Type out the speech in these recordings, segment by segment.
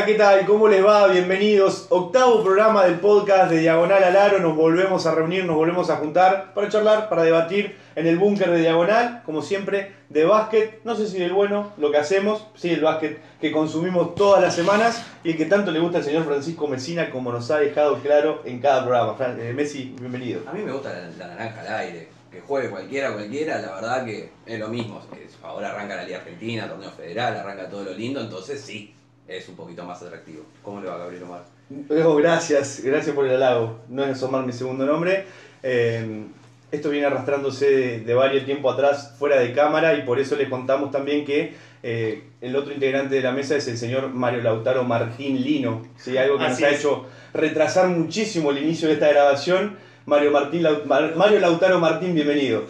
Hola, ¿qué tal? ¿Cómo les va? Bienvenidos. Octavo programa del podcast de Diagonal al Aro. Nos volvemos a reunir, nos volvemos a juntar para charlar, para debatir en el búnker de Diagonal, como siempre, de básquet. No sé si del bueno, lo que hacemos, sí, el básquet que consumimos todas las semanas y el que tanto le gusta al señor Francisco Mesina, como nos ha dejado claro en cada programa. Messi, bienvenido. A mí me gusta la naranja al aire. Que juegue cualquiera, la verdad que es lo mismo. Ahora arranca la Liga Argentina, torneo federal, arranca todo lo lindo, entonces sí, es un poquito más atractivo. ¿Cómo le va, Gabriel Omar? Gracias por el halago. No es Omar mi segundo nombre. Esto viene arrastrándose de varios tiempo atrás fuera de cámara y por eso les contamos también que el otro integrante de la mesa es el señor Mario Lautaro Martín Lino. ¿Sí? Algo que nos ha hecho retrasar muchísimo el inicio de esta grabación. Mario Lautaro Martín, bienvenido.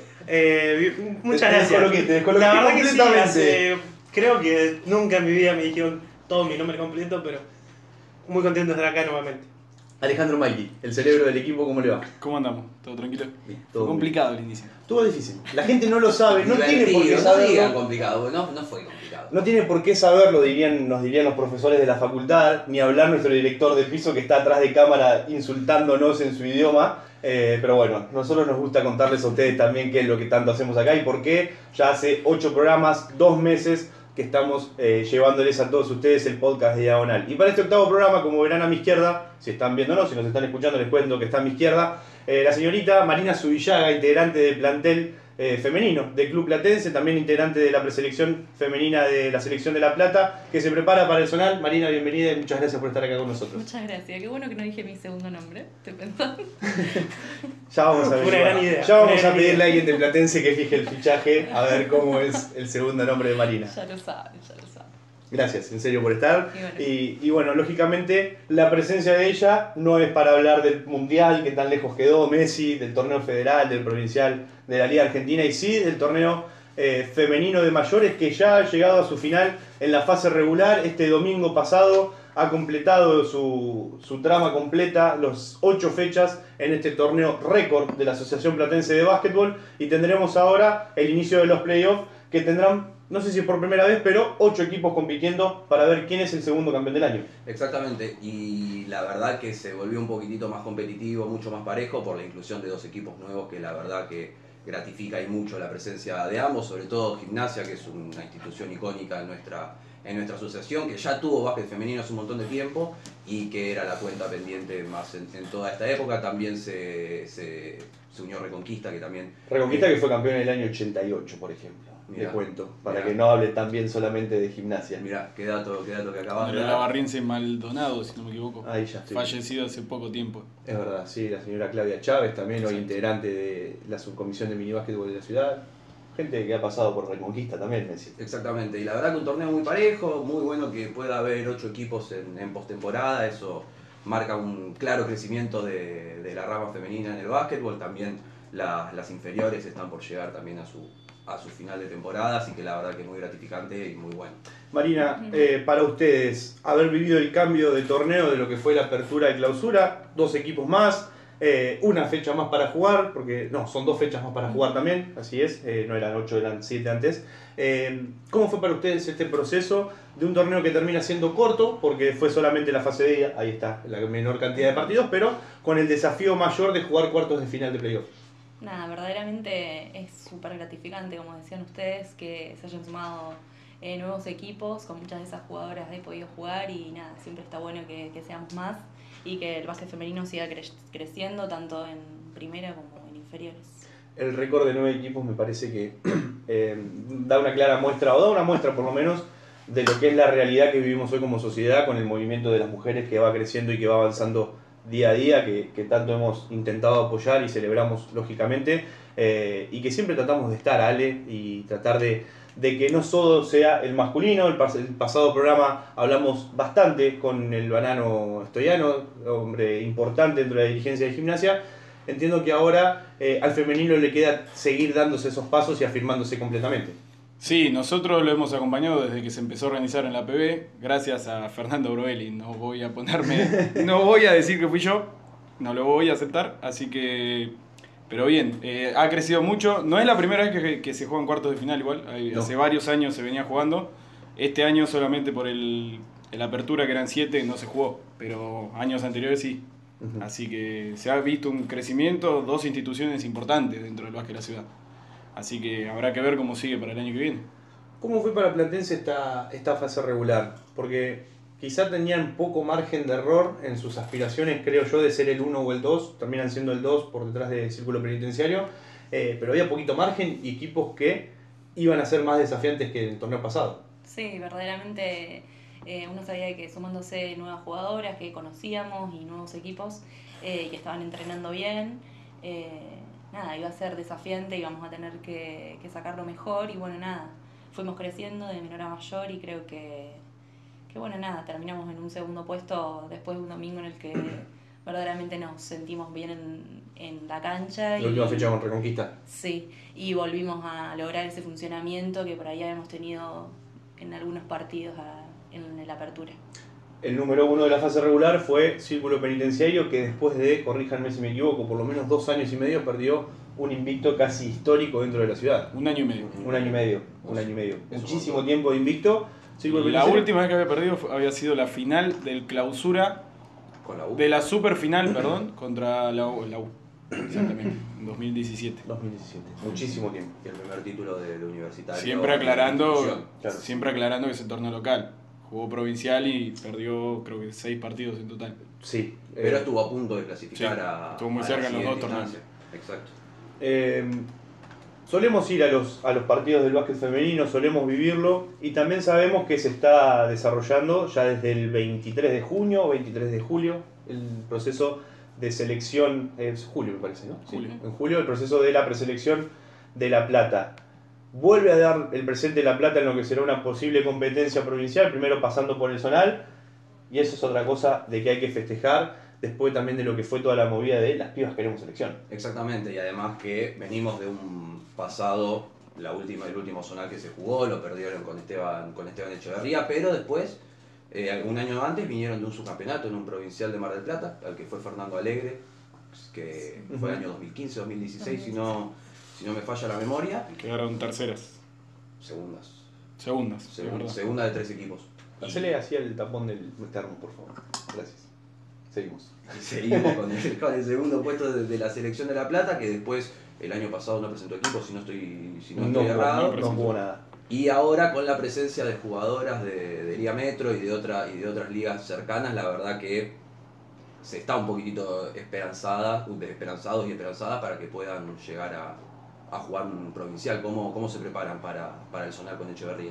Muchas gracias. Te descoloqué la verdad completamente. Que sí, creo que nunca en mi vida me dijeron todo mi nombre completo, pero muy contento de estar acá nuevamente. Alejandro Maiki, el cerebro del equipo, ¿cómo le va? ¿Cómo andamos? ¿Todo tranquilo? Bien, Fue todo complicado el inicio. Estuvo difícil. La gente no lo sabe, no Divertido, tiene por qué no saberlo. digan complicado, no fue complicado. No tiene por qué saberlo, nos dirían los profesores de la facultad, ni hablar nuestro director de piso que está atrás de cámara insultándonos en su idioma. Pero bueno, nosotros nos gusta contarles a ustedes también qué es lo que tanto hacemos acá y por qué ya hace 8 programas, 2 meses que estamos llevándoles a todos ustedes el podcast de Diagonal. Y para este octavo programa, como verán a mi izquierda, si están viéndonos, si nos están escuchando, les cuento que está a mi izquierda, la señorita Marina Zubillaga, integrante del plantel femenino del Club Platense, también integrante de la preselección femenina de la Selección de La Plata, que se prepara para el Zonal. Marina, bienvenida y muchas gracias por estar acá con nosotros. Muchas gracias, qué bueno que no dije mi segundo nombre, estoy pensando. Ya vamos a Fue una gran idea. Ya vamos a pedirle a alguien de Platense que fije el fichaje, a ver cómo es el segundo nombre de Marina. Ya lo saben. Gracias, en serio, por estar. Y Y bueno, lógicamente, la presencia de ella no es para hablar del Mundial, que tan lejos quedó, Messi, del torneo federal, del provincial, de la Liga Argentina, y sí del torneo femenino de mayores, que ya ha llegado a su final en la fase regular. Este domingo pasado ha completado su trama completa, los 8 fechas en este torneo récord de la Asociación Platense de Básquetbol, y tendremos ahora el inicio de los playoffs, que tendrán, no sé si por primera vez, pero 8 equipos compitiendo para ver quién es el segundo campeón del año. Exactamente, y la verdad que se volvió un poquitito más competitivo, mucho más parejo por la inclusión de 2 equipos nuevos, que la verdad que gratifica y mucho la presencia de ambos, sobre todo Gimnasia, que es una institución icónica en nuestra asociación, que ya tuvo básquet femenino hace un montón de tiempo y que era la cuenta pendiente más en toda esta época. También se unió Reconquista, que también... Reconquista que fue campeón en el año 88, por ejemplo. Mirá, le cuento, para mirá. que no hable también solamente de Gimnasia. Mirá, qué dato que acabas de La dar. Barriense Maldonado, si no me equivoco. Ahí ya estoy. Fallecido hace poco tiempo. Es verdad, sí, la señora Claudia Chávez, también hoy integrante de la subcomisión de minibásquetbol de la ciudad. Gente que ha pasado por Reconquista también, me decía. Exactamente, y la verdad que un torneo muy parejo, muy bueno, que pueda haber 8 equipos en postemporada. Eso marca un claro crecimiento de la rama femenina en el básquetbol. También las inferiores están por llegar también a su final de temporada, así que la verdad que es muy gratificante y muy bueno. Marina, para ustedes, haber vivido el cambio de torneo de lo que fue la apertura y clausura, 2 equipos más, una fecha más para jugar, porque no, son 2 fechas más para jugar también, así es, no eran 8, eran 7 antes. ¿Cómo fue para ustedes este proceso de un torneo que termina siendo corto, porque fue solamente la fase de ida, ahí está, la menor cantidad de partidos, pero con el desafío mayor de jugar cuartos de final de playoff? Nada, verdaderamente es súper gratificante, como decían ustedes, que se hayan sumado nuevos equipos, con muchas de esas jugadoras he podido jugar y nada, siempre está bueno que seamos más y que el básquet femenino siga creciendo tanto en primera como en inferiores. El récord de 9 equipos me parece que da una clara muestra, o da una muestra por lo menos, de lo que es la realidad que vivimos hoy como sociedad, con el movimiento de las mujeres que va creciendo y que va avanzando día a día, que tanto hemos intentado apoyar y celebramos lógicamente, y que siempre tratamos de estar, Ale, y tratar de que no solo sea el masculino. El pasado programa hablamos bastante con el Banano Stoiano, hombre importante dentro de la dirigencia de Gimnasia. Entiendo que ahora al femenino le queda seguir dándose esos pasos y afirmándose completamente. Sí, nosotros lo hemos acompañado desde que se empezó a organizar en la PB, gracias a Fernando Brovelli. No voy a decir que fui yo, no lo voy a aceptar, así que... Pero bien, ha crecido mucho. No es la primera vez que se juegan cuartos de final igual, No. hace varios años se venía jugando. Este año solamente por el el Apertura, que eran 7, no se jugó, pero años anteriores sí. Así que se ha visto un crecimiento, 2 instituciones importantes dentro del básquet de la ciudad. Así que habrá que ver cómo sigue para el año que viene. ¿Cómo fue para Platense esta fase regular? Porque quizá tenían poco margen de error en sus aspiraciones, creo yo, de ser el 1 o el 2. Terminan siendo el 2 por detrás del Círculo Penitenciario. Pero había poquito margen y equipos que iban a ser más desafiantes que el torneo pasado. Sí, verdaderamente uno sabía que sumándose nuevas jugadoras que conocíamos y nuevos equipos que estaban entrenando bien, nada, iba a ser desafiante, íbamos a tener que sacarlo mejor y bueno, nada, fuimos creciendo de menor a mayor y creo que bueno, nada, terminamos en un segundo puesto después de un domingo en el que verdaderamente nos sentimos bien en la cancha. La última fecha con Reconquista. Sí, y volvimos a lograr ese funcionamiento que por ahí habíamos tenido en algunos partidos en la apertura. El número 1 de la fase regular fue Círculo Penitenciario, que después de, corríjanme si me equivoco, por lo menos 2 años y medio perdió un invicto casi histórico dentro de la ciudad. Un año y medio. Un año y medio. Eso Muchísimo contó. tiempo de invicto. Círculo La Penitenciario. última vez que había perdido había sido la final del Clausura, Con la U. de la superfinal, perdón, contra la U. Exactamente, en 2017. 2017. Muchísimo tiempo. Y el primer título de universitario. Siempre de aclarando, institución. Claro. siempre aclarando que es el torneo local. Jugó provincial y perdió creo que 6 partidos en total. Sí. Pero estuvo a punto de clasificar Sí, a. estuvo muy a cerca la en los dos siguiente torneos. instancia. Exacto. Solemos ir a los partidos del básquet femenino, solemos vivirlo y también sabemos que se está desarrollando ya desde el 23 de junio o 23 de julio el proceso de selección, es julio me parece, ¿no? Sí, Julio. en julio el proceso de la preselección de La Plata. Vuelve a dar el presente de La Plata en lo que será una posible competencia provincial, primero pasando por el zonal, y eso es otra cosa de que hay que festejar, después también de lo que fue toda la movida de las pibas queremos selección. Exactamente, y además que venimos de un pasado, el último zonal que se jugó, lo perdieron con Esteban Echeverría, pero después, un año antes, vinieron de un subcampeonato en un provincial de Mar del Plata, al que fue Fernando Alegre, que fue el año 2015-2016, si no me falla la memoria. Quedaron terceras, Segundas. segundas, es verdad. Segunda de 3 equipos. Hacele así el tapón del termo, por favor. Gracias. Seguimos. Y seguimos con el segundo puesto de la selección de La Plata, que después el año pasado no presentó equipo, si no estoy errado. No jugó nada. Y ahora con la presencia de jugadoras de Liga Metro y de otras ligas cercanas, la verdad que se está un poquitito esperanzados y esperanzadas para que puedan llegar a jugar un provincial. ¿Cómo se preparan para el zonal con Echeverría?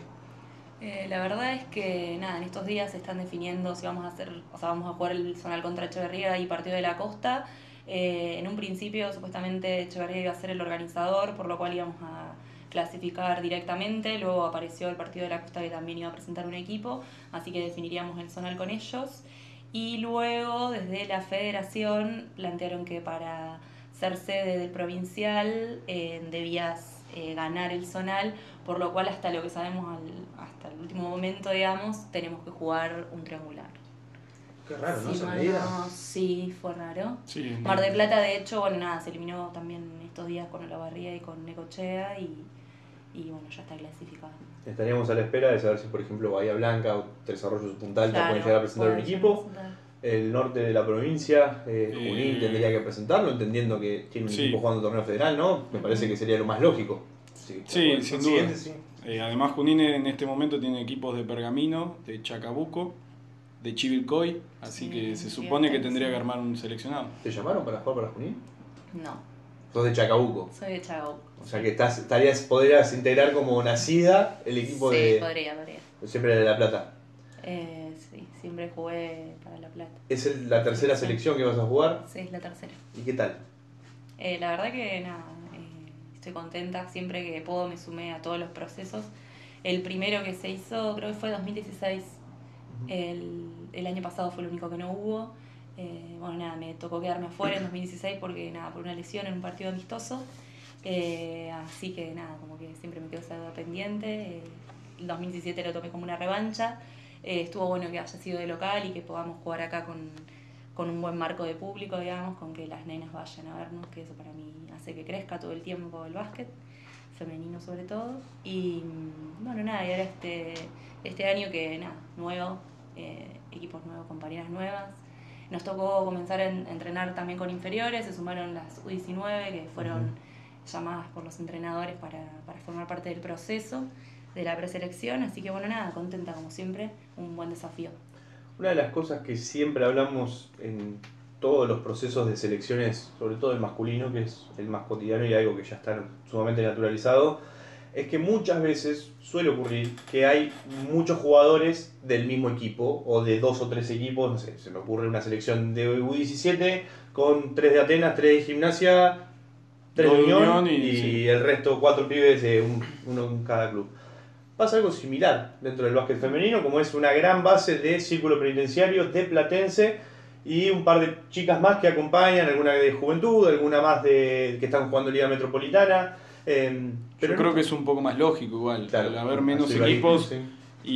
La verdad es que nada, en estos días se están definiendo si vamos a jugar el zonal contra Echeverría y Partido de la Costa. En un principio supuestamente Echeverría iba a ser el organizador, por lo cual íbamos a clasificar directamente. Luego apareció el Partido de la Costa que también iba a presentar un equipo, así que definiríamos el zonal con ellos. Y luego desde la federación plantearon que para ser sede del provincial debías ganar el zonal, por lo cual hasta lo que sabemos hasta el último momento, digamos, tenemos que jugar un triangular. Qué raro, ¿no? Sí, Esa bueno, medida. sí, fue raro. Sí, Mar del Plata, de hecho, bueno, nada, se eliminó también estos días con Olavarría y con Necochea y bueno, ya está clasificado. Estaríamos a la espera de saber si, por ejemplo, Bahía Blanca o Tres Arroyos o Punta Alta pueden llegar a presentar un pueden equipo. presentar. El norte de la provincia, Junín tendría que presentarlo, entendiendo que tiene un Sí. equipo jugando torneo federal, ¿no? Me parece que sería lo más lógico. Sí, Sí, sin duda. Siguiente, sí. Además Junín en este momento tiene equipos de Pergamino, de Chacabuco, de Chivilcoy, así Sí, que se sí, supone que sí. tendría que armar un seleccionado. ¿Te llamaron para jugar para Junín? No, Sos de Chacabuco. soy de Chacabuco. O sea que podrías integrar como nacida el equipo Sí, de podría. siempre de La Plata. Sí, siempre jugué para La Plata. ¿Es la tercera selección que vas a jugar? Sí, es la tercera. ¿Y qué tal? La verdad que nada, estoy contenta, siempre que puedo me sumé a todos los procesos. El primero que se hizo creo que fue 2016, el año pasado fue el único que no hubo. Bueno, nada, me tocó quedarme afuera en 2016 porque nada, por una lesión en un partido amistoso. Así que nada, como que siempre me quedo esa duda pendiente. El 2017 lo tomé como una revancha. Estuvo bueno que haya sido de local y que podamos jugar acá con un buen marco de público, digamos, con que las nenas vayan a vernos, que eso para mí hace que crezca todo el tiempo el básquet, femenino sobre todo. Y bueno, nada, y ahora este año que nada, nuevo, equipos nuevos, compañeras nuevas. Nos tocó comenzar a entrenar también con inferiores, se sumaron las U19 que fueron llamadas por los entrenadores para formar parte del proceso de la preselección, así que bueno, nada, contenta como siempre, un buen desafío. Una de las cosas que siempre hablamos en todos los procesos de selecciones, sobre todo el masculino, que es el más cotidiano y algo que ya está sumamente naturalizado, es que muchas veces suele ocurrir que hay muchos jugadores del mismo equipo o de 2 o 3 equipos, no sé, se me ocurre una selección de U17 con 3 de Atenas, 3 de Gimnasia, 3 de Unión y sí, el resto 4 pibes de uno en cada club. Pasa algo similar dentro del básquet femenino, como es una gran base de Círculo Penitenciario, de Platense y un par de chicas más que acompañan, alguna de Juventud, alguna más de que están jugando Liga Metropolitana. Pero yo creo que es un poco más lógico igual, claro, al haber menos así va equipos sí. y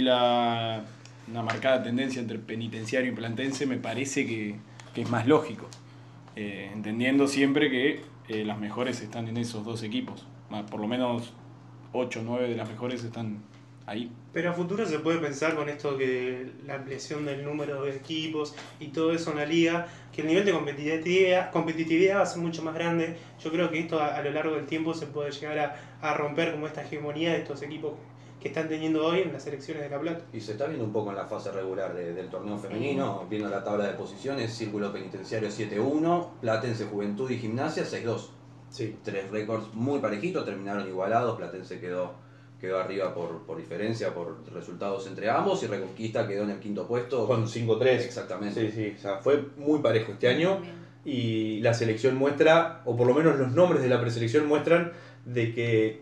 una marcada tendencia entre penitenciario y platense me parece que es más lógico, entendiendo siempre que las mejores están en esos 2 equipos, por lo menos 8 o 9 de las mejores están ahí. Pero a futuro se puede pensar con esto que la ampliación del número de equipos y todo eso en la liga, que el nivel de competitividad va a ser mucho más grande. Yo creo que esto a lo largo del tiempo se puede llegar a romper como esta hegemonía de estos equipos que están teniendo hoy en las selecciones de La Plata. Y se está viendo un poco en la fase regular del torneo femenino, viendo la tabla de posiciones, Círculo Penitenciario 7-1, Platense, Juventud y Gimnasia 6-2. Sí. 3 récords muy parejitos, terminaron igualados, Platense quedó arriba por diferencia, por resultados entre ambos, y Reconquista quedó en el 5º puesto. Con 5-3. Exactamente. Sí, o sea, fue muy parejo este año. Bien. Y la selección muestra, o por lo menos los nombres de la preselección muestran de que,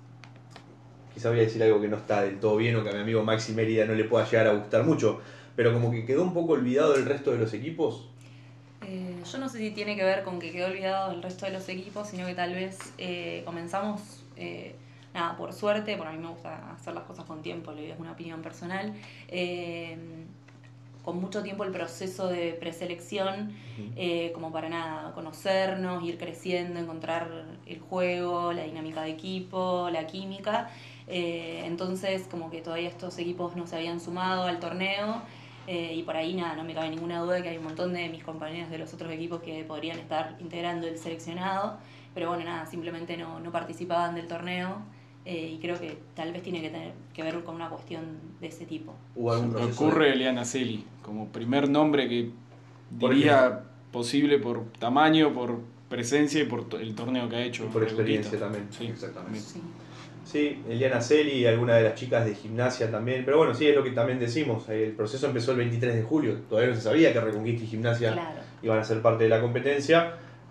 quizá voy a decir algo que no está del todo bien o que a mi amigo Maxi Mérida no le pueda llegar a gustar mucho, pero como que quedó un poco olvidado el resto de los equipos. Yo no sé si tiene que ver con que quedó olvidado el resto de los equipos, sino que tal vez comenzamos, nada, por suerte, porque a mí me gusta hacer las cosas con tiempo, es una opinión personal, con mucho tiempo el proceso de preselección, como para nada, conocernos, ir creciendo, encontrar el juego, la dinámica de equipo, la química. Entonces como que todavía estos equipos no se habían sumado al torneo, y por ahí nada, no me cabe ninguna duda que hay un montón de mis compañeros de los otros equipos que podrían estar integrando el seleccionado, pero bueno, nada, simplemente no participaban del torneo. Y creo que tal vez tiene que ver con una cuestión de ese tipo. ¿Hubo algún Me proceso ocurre de- Eliana Celi, como primer nombre que Por diría ejemplo. posible por tamaño, por presencia y por el torneo que ha hecho. Y por experiencia también. Sí, Exactamente. Sí. Sí, Eliana Celi y alguna de las chicas de Gimnasia también. Pero bueno, sí, es lo que también decimos. El proceso empezó el 23 de julio. Todavía no se sabía que Reconquista y Gimnasia Claro. iban a ser parte de la competencia.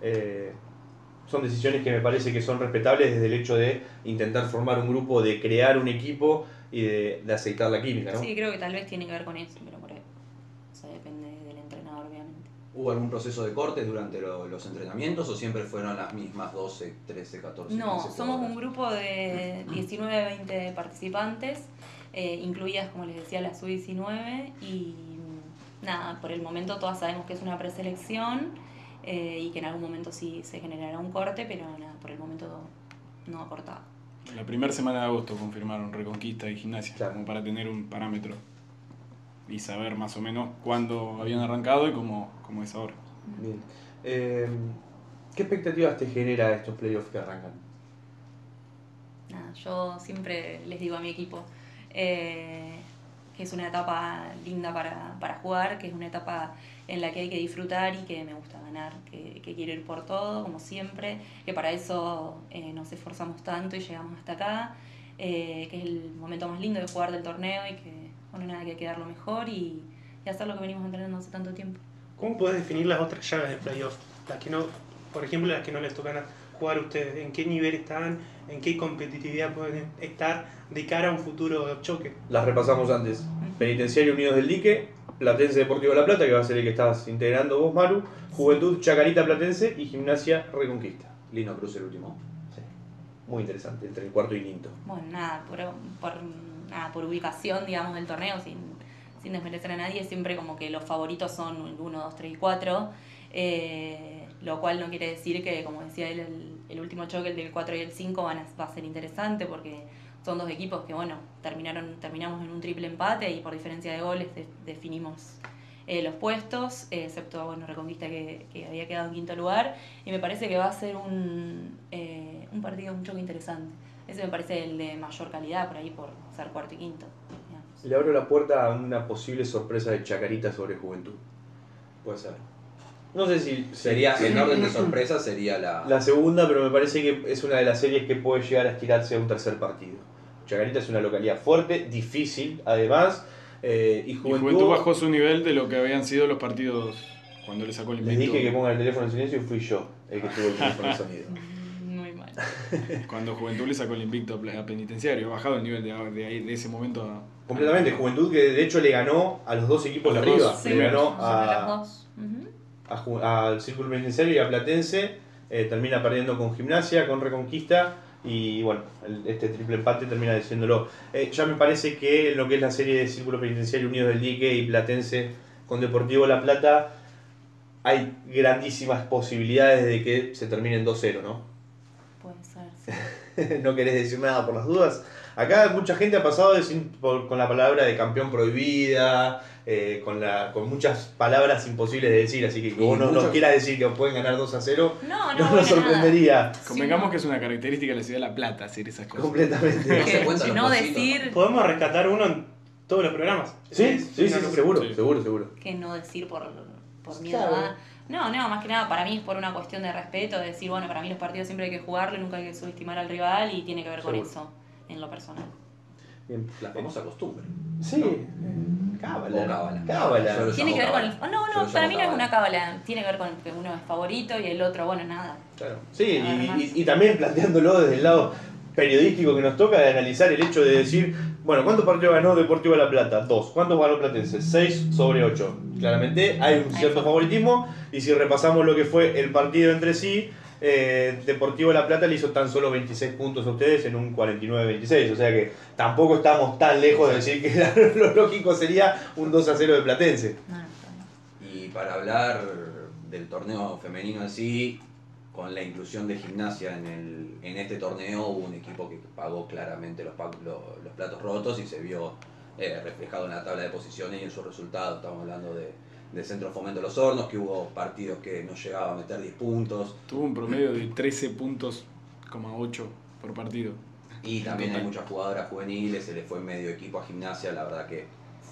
Son decisiones que me parece que son respetables desde el hecho de intentar formar un grupo, de crear un equipo y de aceitar la química, ¿no? Sí, creo que tal vez tiene que ver con eso, pero por ahí. Eso depende del entrenador, obviamente. ¿Hubo algún proceso de cortes durante los entrenamientos o siempre fueron las mismas 12, 13, 14, No, 15 somos un jugadoras? grupo de 19, 20 participantes, incluidas, como les decía, la sub-19, y nada, por el momento todas sabemos que es una preselección, y que en algún momento sí se generará un corte, pero nada, por el momento no ha cortado. La primera semana de agosto confirmaron Reconquista y Gimnasia, Claro. como para tener un parámetro y saber más o menos cuándo habían arrancado y cómo es ahora. Bien. ¿Qué expectativas te genera estos playoffs que arrancan? Nada, yo siempre les digo a mi equipo que es una etapa linda para jugar, que es una etapa en la que hay que disfrutar y que me gusta ganar, que quiero ir por todo, como siempre, que para eso nos esforzamos tanto y llegamos hasta acá, que es el momento más lindo de jugar del torneo y que, bueno, nada, que hay que dar lo mejor y hacer lo que venimos entrenando hace tanto tiempo. ¿Cómo podés definir las otras llaves de playoff? Las que no, por ejemplo, las que no les tocan jugar a ustedes. ¿En qué nivel están? ¿En qué competitividad pueden estar de cara a un futuro choque? Las repasamos antes. Penitenciario Unidos del Dique, Platense Deportivo de La Plata, que va a ser el que estás integrando vos, Maru, Juventud Chacarita Platense y Gimnasia Reconquista. Lino Cruz el último. Sí. Muy interesante, entre el cuarto y quinto. Bueno, nada, por ubicación, digamos, del torneo, sin desmerecer a nadie, siempre como que los favoritos son el 1, 2, 3 y 4, lo cual no quiere decir que, como decía él, el último choque, el del 4 y el 5, va a ser interesante, porque son dos equipos que, bueno, terminamos en un triple empate y por diferencia de goles definimos los puestos, excepto, bueno, Reconquista que había quedado en quinto lugar. Y me parece que va a ser un partido mucho más interesante. Ese me parece el de mayor calidad, por ahí, por ser cuarto y quinto. Digamos. Le abro la puerta a una posible sorpresa de Chacarita sobre Juventud. Puede ser. No sé si Sería, en orden de sorpresa, sería la segunda, pero me parece que es una de las series que puede llegar a estirarse a un tercer partido. Chacarita es una localidad fuerte, difícil, además. Y Juventud bajó su nivel de lo que habían sido los partidos cuando le sacó el invicto. Les dije que pongan el teléfono en silencio y fui yo el que tuvo el teléfono en sonido. Muy mal. Cuando Juventud le sacó el invicto a Penitenciario, ha bajado el nivel de ese momento a... Completamente, Juventud que de hecho le ganó a los dos equipos de A los arriba. dos, Sí, Le ganó sobre los dos. Ujú. al Círculo Penitenciario y a Platense, termina perdiendo con Gimnasia, con Reconquista, y bueno, este triple empate termina diciéndolo. Ya me parece que en lo que es la serie de Círculo Penitenciario Unidos del Dique y Platense con Deportivo La Plata, hay grandísimas posibilidades de que se terminen 2-0, ¿no? Puede ser, sí. ¿No querés decir nada por las dudas? Acá mucha gente ha pasado con la palabra de campeón prohibida, con muchas palabras imposibles de decir, así que vos no nos quieras decir que pueden ganar 2-0, No, no bueno, nos sorprendería. Convengamos Sí, que es una característica de la ciudad de La Plata hacer esas cosas. Completamente. No se Que cuentan los no cositos. decir, Podemos rescatar uno en todos los programas. Sí, sí, Una sí, locura. seguro, Sí. seguro. que no decir por miedo Claro. a... No, más que nada, para mí es por una cuestión de respeto, de decir, bueno, para mí los partidos siempre hay que jugarlo, nunca hay que subestimar al rival y tiene que ver con Seguro. eso, en lo personal. Bien. La famosa costumbre. Sí, cábala. O cábala. Cábala. Yo lo Tiene llamo que ver con cábala. el... Yo No, lo para llamo mí no es cábala. una cábala, tiene que ver con que uno es favorito y el otro, bueno, nada. Claro. Sí, Además. y también planteándolo desde el lado periodístico que nos toca de analizar el hecho de decir, bueno, ¿cuántos partidos ganó Deportivo La Plata? 2. ¿Cuántos ganó Platense? 6 sobre 8. Claramente hay un cierto favoritismo, y si repasamos lo que fue el partido entre sí, Deportivo La Plata le hizo tan solo 26 puntos a ustedes en un 49-26, o sea que tampoco estamos tan lejos de decir que lo lógico sería un 2-0 de Platense. No, está bien. Y para hablar del torneo femenino en sí, con la inclusión de Gimnasia en este torneo, hubo un equipo que pagó claramente los platos rotos y se vio reflejado en la tabla de posiciones y en sus resultados. Estamos hablando de Centro Fomento Los Hornos, que hubo partidos que no llegaba a meter 10 puntos. Tuvo un promedio de 13 puntos, 8 por partido. Y también hay muchas jugadoras juveniles, se le fue medio equipo a Gimnasia, la verdad que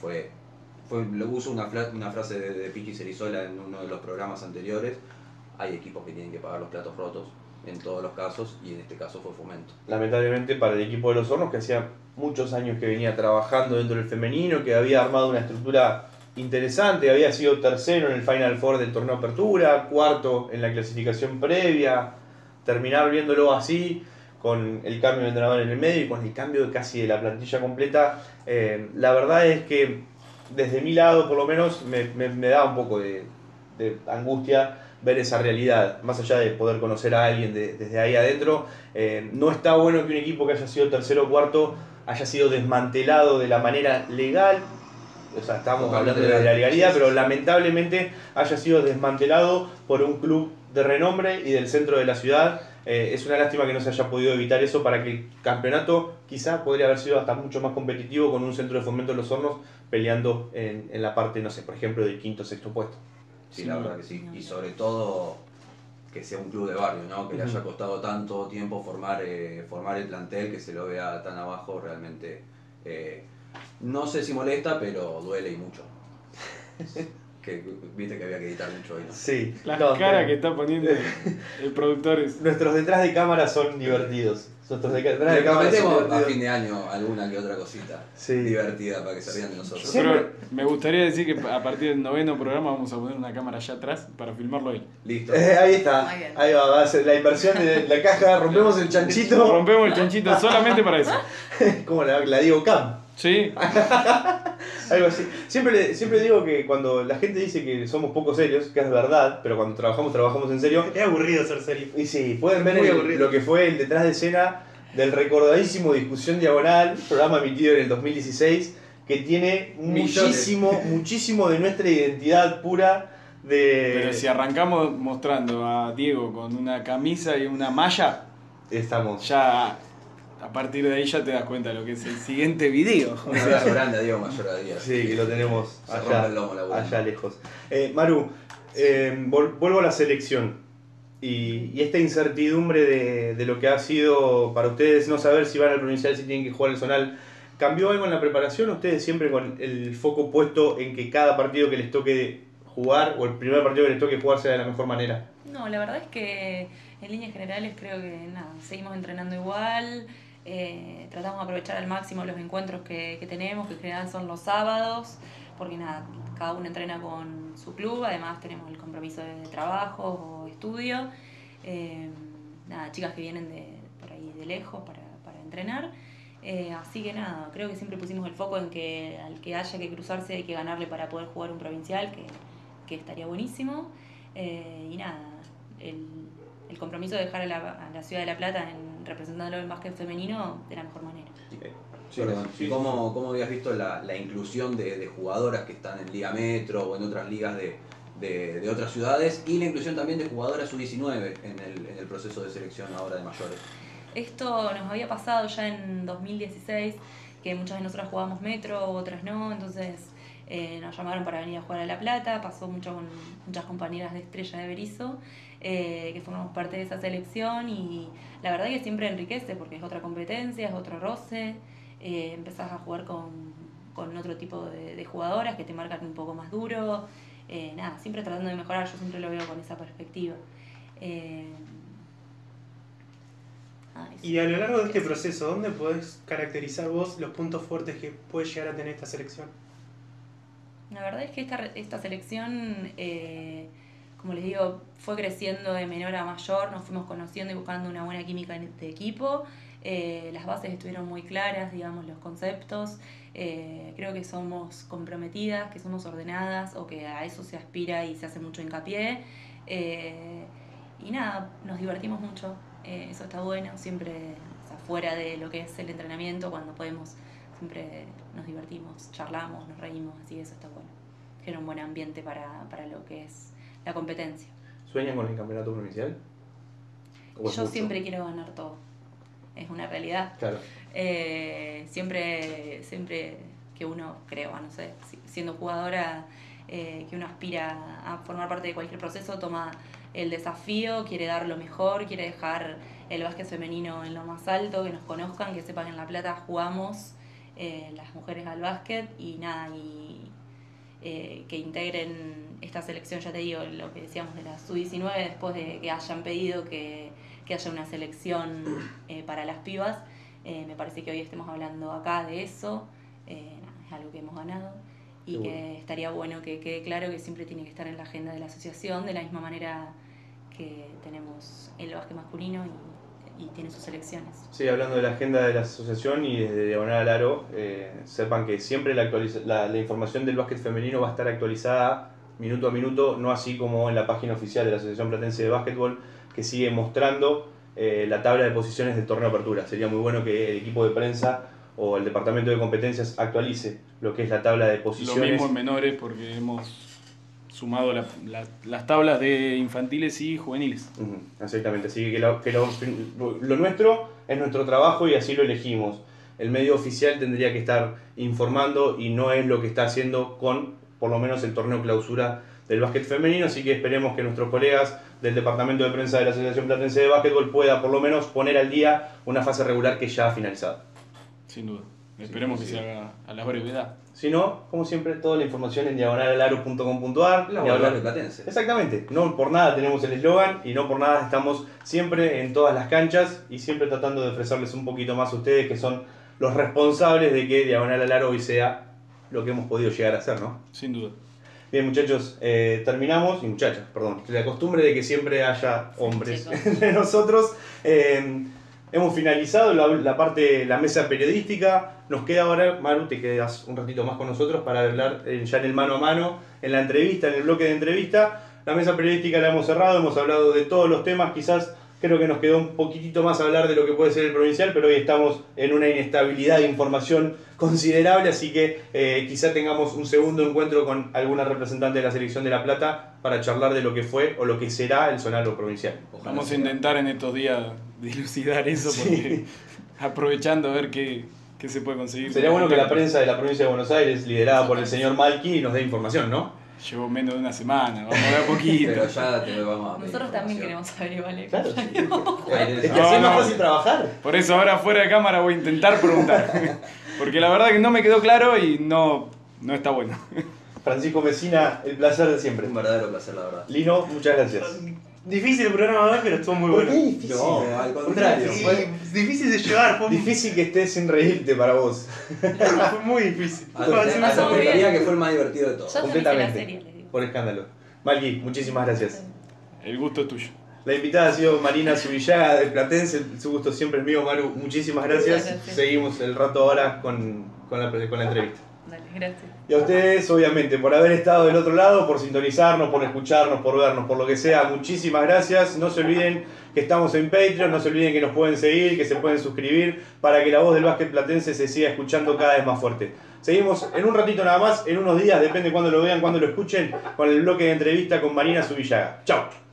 lo uso una frase de Pichi Cerizola en uno de los programas anteriores: hay equipos que tienen que pagar los platos rotos en todos los casos, y en este caso fue Fomento. Lamentablemente para el equipo de Los Hornos, que hacía muchos años que venía trabajando dentro del femenino, que había armado una estructura interesante, había sido tercero en el Final Four del torneo Apertura, cuarto en la clasificación previa, terminar viéndolo así, con el cambio de entrenador en el medio y con el cambio casi de la plantilla completa, la verdad es que desde mi lado por lo menos me da un poco de angustia ver esa realidad, más allá de poder conocer a alguien desde ahí adentro. No está bueno que un equipo que haya sido tercero o cuarto haya sido desmantelado de la manera legal. O sea, estamos hablando de la legalidad, pero lamentablemente haya sido desmantelado por un club de renombre y del centro de la ciudad. Es una lástima que no se haya podido evitar eso, para que el campeonato quizá podría haber sido hasta mucho más competitivo, con un Centro de Fomento de Los Hornos peleando en la parte, no sé, por ejemplo, del quinto o sexto puesto. Sí, la verdad que sí. Y sobre todo que sea un club de barrio, ¿no? Que le haya costado tanto tiempo formar el plantel, que se lo vea tan abajo, realmente no sé si molesta, pero duele y mucho. Que viste que había que editar mucho ahí, ¿no? Sí. Las No, caras que está poniendo el productor es... Nuestros detrás de cámara son divertidos. Nuestros detrás de Le cámara son prometemos a divertidos. fin de año alguna que otra cosita Sí. divertida para que se rían de nosotros. Yo Siempre- creo- me gustaría decir que a partir del 9º programa vamos a poner una cámara allá atrás para filmarlo ahí. Listo. Ahí está. Muy bien. Ahí va a ser la inversión de la caja. Rompemos el chanchito. Rompemos el chanchito solamente para eso. Como la Diego Cam. ¿Sí? Algo así. Siempre digo que cuando la gente dice que somos poco serios, que es verdad, pero cuando trabajamos en serio. Es aburrido ser serio. Y sí, pueden ver Muy aburrido. lo que fue el detrás de escena del recordadísimo Discusión Diagonal, programa emitido en el 2016, que tiene muchísimo de nuestra identidad pura. Pero si arrancamos mostrando a Diego con una camisa y una malla, Estamos. ya a partir de ahí ya te das cuenta de lo que es el siguiente video. Un abrazo grande a Diego Mayor a Díaz. Sí, que lo tenemos Se rompe allá, el lomo la buena. allá lejos. Maru, vuelvo a la selección. Y esta incertidumbre de lo que ha sido para ustedes, no saber si van al provincial, si tienen que jugar el zonal, ¿cambió algo en la preparación? ¿Ustedes siempre con el foco puesto en que cada partido que les toque jugar o el primer partido que les toque jugar sea de la mejor manera? No, la verdad es que en líneas generales creo que nada, seguimos entrenando igual, tratamos de aprovechar al máximo los encuentros que tenemos, que en general son los sábados, porque nada, cada uno entrena con su club, además tenemos el compromiso de trabajo o estudio, nada, chicas que vienen por ahí de lejos para entrenar. Así que nada, creo que siempre pusimos el foco en que al que haya que cruzarse hay que ganarle para poder jugar un provincial, que estaría buenísimo. Y nada, el compromiso de dejar a la ciudad de La Plata representándolo en básquet femenino de la mejor manera. Perdón, sí, ¿Cómo habías visto la inclusión de jugadoras que están en Liga Metro o en otras ligas de otras ciudades y la inclusión también de jugadoras sub-19 en el proceso de selección ahora de mayores? Esto nos había pasado ya en 2016, que muchas de nosotras jugábamos Metro, otras no, entonces nos llamaron para venir a jugar a La Plata, pasó mucho con muchas compañeras de Estrella de Berizo, que formamos parte de esa selección y la verdad que siempre enriquece porque es otra competencia, es otro roce, empezás a jugar con otro tipo de jugadoras que te marcan un poco más duro, nada, siempre tratando de mejorar, yo siempre lo veo con esa perspectiva. Y a lo largo de este proceso, ¿dónde podés caracterizar vos los puntos fuertes que puede llegar a tener esta selección? La verdad es que esta selección, como les digo, fue creciendo de menor a mayor, nos fuimos conociendo y buscando una buena química de equipo. Las bases estuvieron muy claras, digamos, los conceptos. Creo que somos comprometidas, que somos ordenadas o que a eso se aspira y se hace mucho hincapié. Y nada, nos divertimos mucho. Eso está bueno, siempre, o sea, fuera de lo que es el entrenamiento, cuando podemos, siempre nos divertimos, charlamos, nos reímos, así que eso está bueno. Genera un buen ambiente para lo que es la competencia. ¿Sueñan con el campeonato provincial? ¿O es Yo mucho? siempre quiero ganar todo, es una realidad. Claro. Siempre que uno, creo, no sé, siendo jugadora, que uno aspira a formar parte de cualquier proceso, toma el desafío, quiere dar lo mejor, quiere dejar el básquet femenino en lo más alto, que nos conozcan, que sepan que en La Plata jugamos las mujeres al básquet y nada, que integren esta selección, ya te digo, lo que decíamos de la sub-19, después de que hayan pedido que haya una selección para las pibas, me parece que hoy estemos hablando acá de eso, es algo que hemos ganado. Y que estaría bueno que quede claro que siempre tiene que estar en la agenda de la asociación, de la misma manera que tenemos el básquet masculino y tiene sus selecciones. Sí, hablando de la agenda de la asociación y desde Diagonal al Aro, sepan que siempre la información del básquet femenino va a estar actualizada minuto a minuto, no así como en la página oficial de la Asociación Platense de Básquetbol, que sigue mostrando la tabla de posiciones del torneo de apertura. Sería muy bueno que el equipo de prensa o el departamento de competencias actualice lo que es la tabla de posiciones. Lo mismo en menores porque hemos sumado las tablas de infantiles y juveniles. Exactamente, así que lo nuestro es nuestro trabajo y así lo elegimos. El medio oficial tendría que estar informando y no es lo que está haciendo con, por lo menos, el torneo clausura del básquet femenino, así que esperemos que nuestros colegas del departamento de prensa de la Asociación Platense de Básquetbol pueda por lo menos poner al día una fase regular que ya ha finalizado. Sin duda. Esperemos que se haga a la brevedad. Si no, como siempre, toda la información en diagonalalaro.com.ar. La de Platense. Exactamente. No por nada tenemos el eslogan y no por nada estamos siempre en todas las canchas y siempre tratando de ofrecerles un poquito más a ustedes que son los responsables de que Diagonal al Aro hoy sea lo que hemos podido llegar a ser, ¿no? Sin duda. Bien, muchachos, terminamos, y muchachas, perdón, la costumbre de que siempre haya hombres Chicos. entre nosotros. Hemos finalizado la mesa periodística. Nos queda ahora, Maru, te quedas un ratito más con nosotros para hablar ya en el mano a mano, en la entrevista, en el bloque de entrevista. La mesa periodística la hemos cerrado, hemos hablado de todos los temas, quizás creo que nos quedó un poquitito más hablar de lo que puede ser el provincial, pero hoy estamos en una inestabilidad de información considerable, así que quizá tengamos un segundo encuentro con alguna representante de la selección de La Plata para charlar de lo que fue o lo que será el zonal provincial. Ojalá Vamos a sea. intentar en estos días dilucidar eso porque aprovechando a ver qué se puede conseguir. Sería bueno que la prensa de la provincia de Buenos Aires, liderada por el señor Malqui, nos dé información, ¿no? Llevo menos de una semana, vamos a ver poquito. Pero ya te vamos a pedir Nosotros también información. queremos saber igual. Claro, sí. Es que No, así es más no. fácil trabajar. Por eso ahora fuera de cámara voy a intentar preguntar. Porque la verdad que no me quedó claro y no está bueno. Francisco Mesina, el placer de siempre. Un verdadero placer, la verdad. Lino, muchas gracias. Difícil el programa de hoy, pero estuvo muy ¿Por bueno. qué difícil? No, al contrario. Sí, Fue difícil de llevar, fue, difícil que estés sin reírte para vos. fue muy difícil. Hasta Fue pasó muy te bien. diría que fue el más divertido de todos. Yo también hice la Completamente. serie, les digo. Por escándalo. Malqui, muchísimas gracias. El gusto es tuyo. La invitada ha sido Marina Zubillaga del Platense. Su gusto siempre es mío, Maru. Muchísimas gracias. Muchas gracias. Seguimos el rato ahora con la entrevista. Dale, gracias. Y a ustedes, obviamente, por haber estado del otro lado, por sintonizarnos, por escucharnos, por vernos, por lo que sea, muchísimas gracias. No se olviden que estamos en Patreon, no se olviden que nos pueden seguir, que se pueden suscribir para que la voz del básquet platense se siga escuchando cada vez más fuerte. Seguimos en un ratito nada más, en unos días, depende cuándo lo vean, cuándo lo escuchen, con el bloque de entrevista con Marina Zubillaga. Chao.